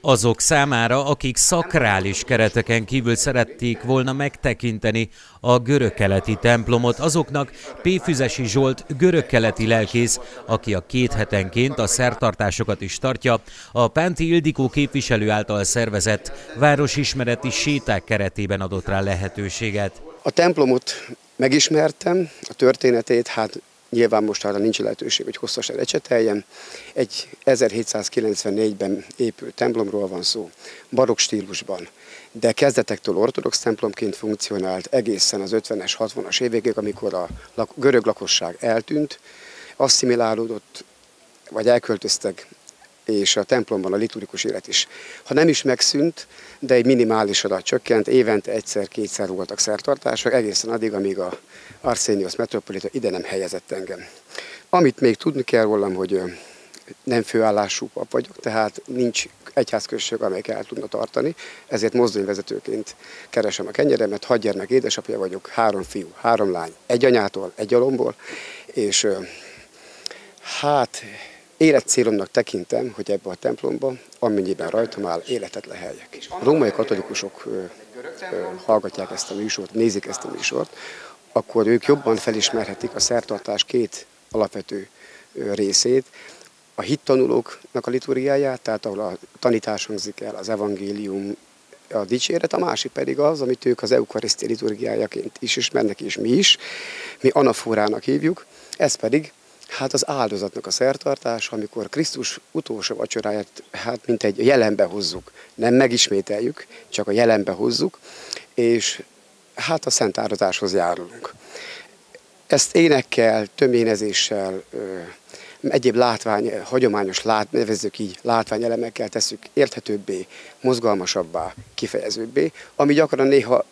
Azok számára, akik szakrális kereteken kívül szerették volna megtekinteni a görögkeleti templomot, azoknak P. Zsolt görögkeleti lelkész, aki a 2 hetenként a szertartásokat is tartja, a Pánti Ildikó képviselő által szervezett városismereti séták keretében adott rá lehetőséget. A templomot megismertem, a történetét, hát nyilván most arra nincs lehetőség, hogy hosszasan ecseteljem. Egy 1794-ben épült templomról van szó, barokk stílusban, de kezdetektől ortodox templomként funkcionált egészen az 50-es, 60-as évekig, amikor a görög lakosság eltűnt, asszimilálódott, vagy elköltöztek, és a templomban a liturgikus élet is, ha nem is megszűnt, de egy minimálisra csökkent, évente egyszer-kétszer voltak szertartások, egészen addig, amíg a Arsenios metropolita ide nem helyezett engem. Amit még tudni kell rólam, hogy nem főállású pap vagyok, tehát nincs egyházközség, amelyik el tudna tartani, ezért mozdonyvezetőként keresem a kenyeremet, 6 gyermek édesapja vagyok, 3 fiú, 3 lány, egy anyától, egy alomból, és hát életcélomnak tekintem, hogy ebbe a templomba, amennyiben rajtam áll, életet leheljek. A római katolikusok hallgatják ezt a műsort, nézik ezt a műsort, akkor ők jobban felismerhetik a szertartás 2 alapvető részét, a hittanulóknak a liturgiáját, tehát ahol a tanítás hangzik el, az evangélium, a dicséret, a másik pedig az, amit ők az eukarisztia liturgiájaként is ismernek, és mi is, mi anafórának hívjuk, ez pedig hát az áldozatnak a szertartása, amikor Krisztus utolsó vacsoráját mint egy jelenbe hozzuk, nem megismételjük, csak a jelenbe hozzuk, és hát a szent áldozáshoz járulunk. Ezt énekkel, töménezéssel, egyéb hagyományos, nevezzük így, látványelemekkel tesszük érthetőbbé, mozgalmasabbá, kifejezőbbé, ami gyakran néha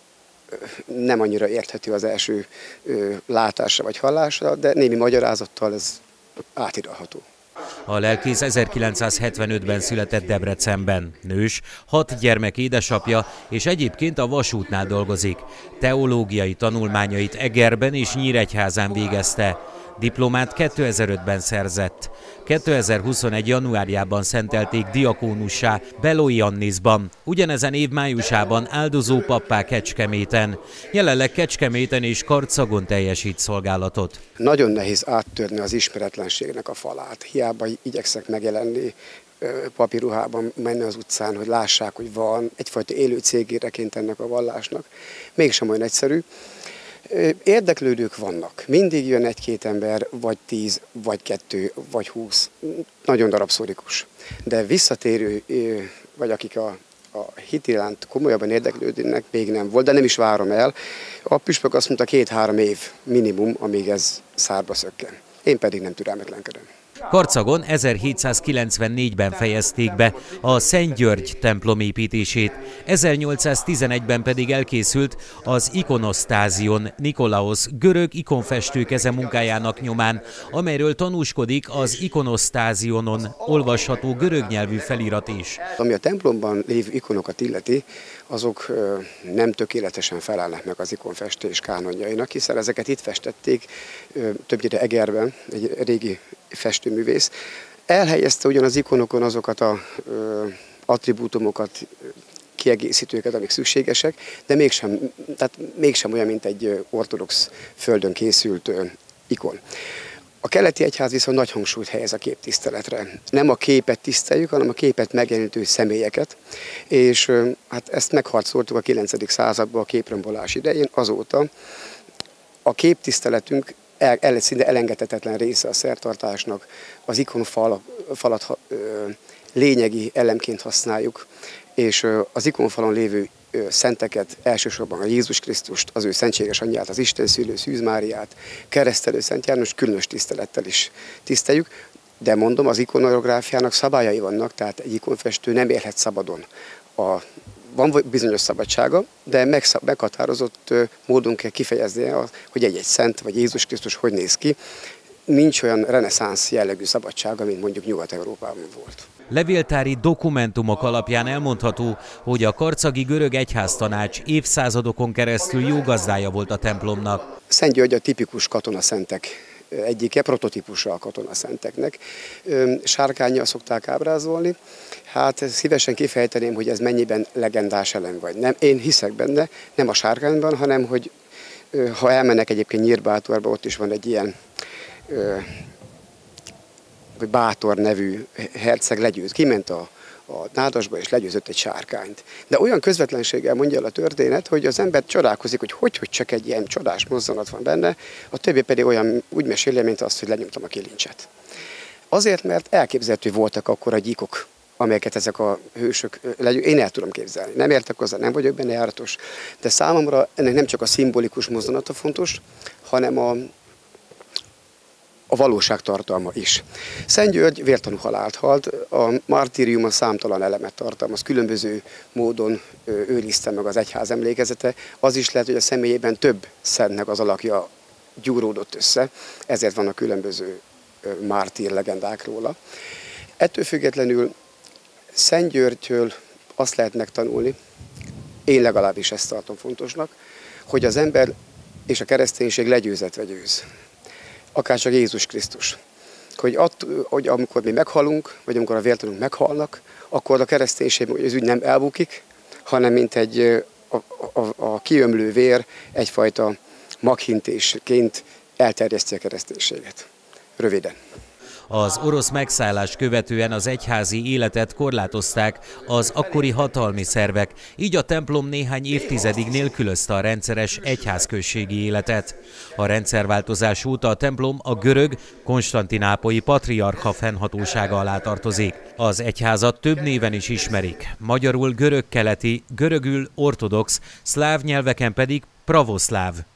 nem annyira érthető az első látásra vagy hallásra, de némi magyarázattal ez átírható. A lelkész 1975-ben született Debrecenben. Nős, 6 gyermek édesapja, és egyébként a vasútnál dolgozik. Teológiai tanulmányait Egerben és Nyíregyházán végezte. Diplomát 2005-ben szerzett. 2021. januárjában szentelték diakónussá Beloiannisban, ugyanezen év májusában áldozó pappá Kecskeméten. Jelenleg Kecskeméten és Karcagon teljesít szolgálatot. Nagyon nehéz áttörni az ismeretlenségnek a falát. Hiába igyekszek megjelenni papíruhában, menni az utcán, hogy lássák, hogy van egyfajta élő cégéreként ennek a vallásnak. Mégsem olyan egyszerű. Érdeklődők vannak. Mindig jön 1-2 ember, vagy 10, vagy 2, vagy 20. Nagyon darabszorikus. De visszatérő, vagy akik a hit iránt komolyabban érdeklődnek, még nem volt, de nem is várom el. A püspök azt mondta 2-3 év minimum, amíg ez szárba szökken. Én pedig nem türelmetlenkedem. Karcagon 1794-ben fejezték be a Szent György templom építését, 1811-ben pedig elkészült az ikonosztázion Nikolaos görög ikonfestő keze munkájának nyomán, amelyről tanúskodik az ikonosztázionon olvasható görög nyelvű felirat is. Ami a templomban lévő ikonokat illeti, azok nem tökéletesen felelnek meg az ikonfestés kánonjainak, hiszen ezeket itt festették, többnyire Egerben, egy régi festőművész. Elhelyezte ugyan az ikonokon azokat az attribútumokat, kiegészítőket, amik szükségesek, de mégsem olyan, mint egy ortodox földön készült ikon. A keleti egyház viszont nagy hangsúlyt helyez a képtiszteletre. Nem a képet tiszteljük, hanem a képet megjelenítő személyeket, és hát ezt megharcoltuk a 9. században a képrombolás idején, azóta a képtiszteletünk szinte elengedhetetlen része a szertartásnak, az ikonfalat lényegi elemként használjuk, és az ikonfalon lévő szenteket, elsősorban a Jézus Krisztust, az ő szentséges anyját, az Isten szülő Szűz Máriát, keresztelő Szent János különös tisztelettel is tiszteljük, de mondom, az ikonográfiának szabályai vannak, tehát egy ikonfestő nem élhet szabadon. Van bizonyos szabadsága, de meghatározott módon kell kifejezni, hogy egy-egy szent vagy Jézus Krisztus hogy néz ki. Nincs olyan reneszánsz jellegű szabadsága, mint mondjuk Nyugat-Európában volt. Levéltári dokumentumok alapján elmondható, hogy a karcagi görög egyháztanács évszázadokon keresztül jó gazdája volt a templomnak. Szent György a tipikus katonaszentek egyike, prototípusa a katonaszenteknek. Sárkánnyal szokták ábrázolni. Hát szívesen kifejteném, hogy ez mennyiben legendás elem vagy nem. Én hiszek benne, nem a sárkányban, hanem hogy ha elmennek egyébként Nyírbátorba, ott is van egy ilyen Bátor nevű herceg legyőz. Kiment a nádasba és legyőzött egy sárkányt. De olyan közvetlenséggel mondja el a történet, hogy az ember csodálkozik, hogy csak egy ilyen csodás mozzanat van benne, a többi pedig olyan úgy meséli, mint azt, hogy lenyomtam a kilincset. Azért, mert elképzelhető voltak akkor a gyíkok, amelyeket ezek a hősök én el tudom képzelni. Nem értek hozzá, nem vagyok benne járatos, de számomra ennek nem csak a szimbolikus mozzanata fontos, hanem a valóság tartalma is. Szent György vértanú halált halt, a martírium a számtalan elemet tartalmaz, különböző módon őrizte meg az egyház emlékezete. Az is lehet, hogy a személyében több szentnek az alakja gyúródott össze, ezért vannak különböző mártír legendák róla. Ettől függetlenül Szent Györgytől azt lehet megtanulni, én legalábbis ezt tartom fontosnak, hogy az ember és a kereszténység legyőzetve győz. Akárcsak Jézus Krisztus. Hogy amikor mi meghalunk, vagy amikor a vértanúk meghalnak, akkor a kereszténység az ügy nem elbukik, hanem mint a kiömlő vér egyfajta maghintésként elterjeszti a kereszténységet. Röviden. Az orosz megszállás követően az egyházi életet korlátozták az akkori hatalmi szervek, így a templom néhány évtizedig nélkülözte a rendszeres egyházközségi életet. A rendszerváltozás óta a templom a görög, konstantinápolyi patriarcha fennhatósága alá tartozik. Az egyházat több néven is ismerik, magyarul görögkeleti, görögül ortodox, szláv nyelveken pedig pravoszláv.